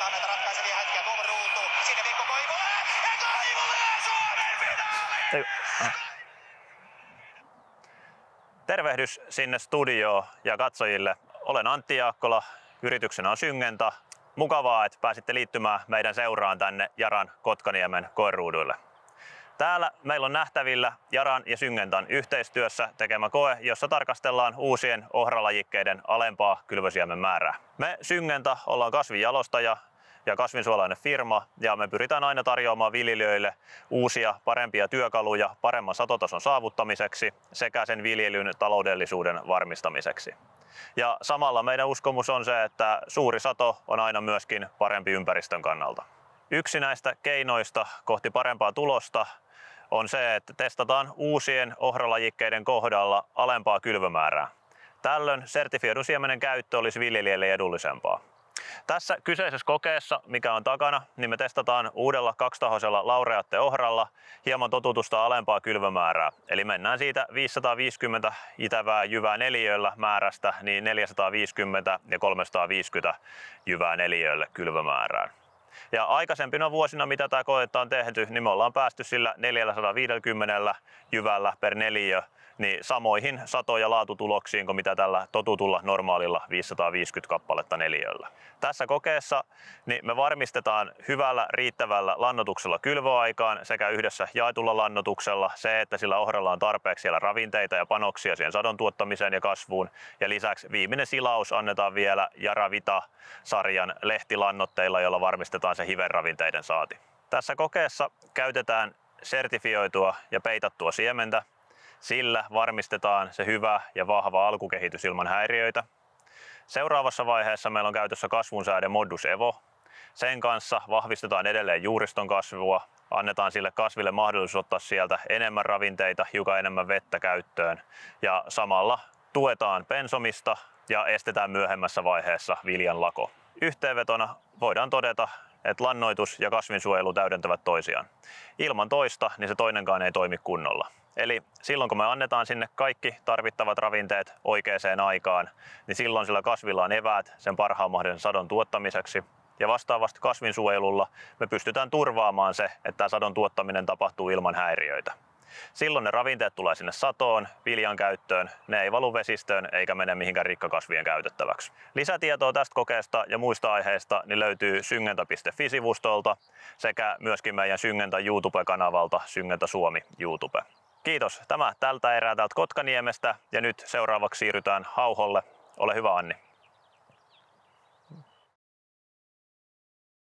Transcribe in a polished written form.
Haetaan näitä ratkaisevia hetkiä. Tuomo ruutuun. Sinne Mikko Koivulle. Ja Koivulle Suomen finaali! Tervehdys sinne studioon ja katsojille. Olen Antti Jaakkola, yrityksenä on Syngenta. Mukavaa, että pääsitte liittymään meidän seuraan tänne Yaran Kotkaniemen koeruuduille. Täällä meillä on nähtävillä Yaran ja Syngentan yhteistyössä tekemä koe, jossa tarkastellaan uusien ohralajikkeiden alempaa kylvösiemen määrää. Me Syngenta ollaan kasvinjalostaja ja kasvinsuolainen firma ja me pyritään aina tarjoamaan viljelijöille uusia parempia työkaluja paremman satotason saavuttamiseksi sekä sen viljelyn taloudellisuuden varmistamiseksi. Ja samalla meidän uskomus on se, että suuri sato on aina myöskin parempi ympäristön kannalta. Yksi näistä keinoista kohti parempaa tulosta on se, että testataan uusien ohralajikkeiden kohdalla alempaa kylvömäärää. Tällöin sertifioidun siemenen käyttö olisi viljelijälle edullisempaa. Tässä kyseisessä kokeessa, mikä on takana, niin me testataan uudella kaksitahoisella laureatte-ohralla hieman totutusta alempaa kylvömäärää. Eli mennään siitä 550 itävää jyvää neliöllä määrästä niin 450 ja 350 jyvää neliölle kylvömäärään. Ja aikaisempina vuosina, mitä tämä koetta on tehty, niin me ollaan päästy sillä 450 jyvällä per neliö niin samoihin sato- ja laatutuloksiin kuin mitä tällä totutulla normaalilla 550 kappaletta neliöllä. Tässä kokeessa niin me varmistetaan hyvällä riittävällä lannoituksella kylvöaikaan sekä yhdessä jaetulla lannoituksella se, että sillä ohralla on tarpeeksi siellä ravinteita ja panoksia siihen sadon tuottamiseen ja kasvuun. Ja lisäksi viimeinen silaus annetaan vielä Yaravita-sarjan lehtilannoitteilla, jolla varmistetaan se hivenravinteiden saanti. Tässä kokeessa käytetään sertifioitua ja peitattua siementä. Sillä varmistetaan se hyvä ja vahva alkukehitys ilman häiriöitä. Seuraavassa vaiheessa meillä on käytössä kasvunsääde Modus Evo. Sen kanssa vahvistetaan edelleen juuriston kasvua, annetaan sille kasville mahdollisuus ottaa sieltä enemmän ravinteita, hiukan enemmän vettä käyttöön ja samalla tuetaan pensomista ja estetään myöhemmässä vaiheessa viljan lako. Yhteenvetona voidaan todeta, että lannoitus ja kasvinsuojelu täydentävät toisiaan. Ilman toista, niin se toinenkaan ei toimi kunnolla. Eli silloin kun me annetaan sinne kaikki tarvittavat ravinteet oikeaan aikaan, niin silloin sillä kasvilla on eväät sen parhaan mahdollisen sadon tuottamiseksi. Ja vastaavasti kasvinsuojelulla me pystytään turvaamaan se, että tämä sadon tuottaminen tapahtuu ilman häiriöitä. Silloin ne ravinteet tulee sinne satoon, viljan käyttöön, ne ei valu vesistöön eikä mene mihinkään rikkakasvien käytettäväksi. Lisätietoa tästä kokeesta ja muista aiheista niin löytyy syngenta.fi-sivustolta sekä myöskin meidän Syngenta YouTube-kanavalta Syngenta Suomi YouTube. Kiitos. Tämä tältä erää täältä Kotkaniemestä ja nyt seuraavaksi siirrytään Hauholle. Ole hyvä, Anni.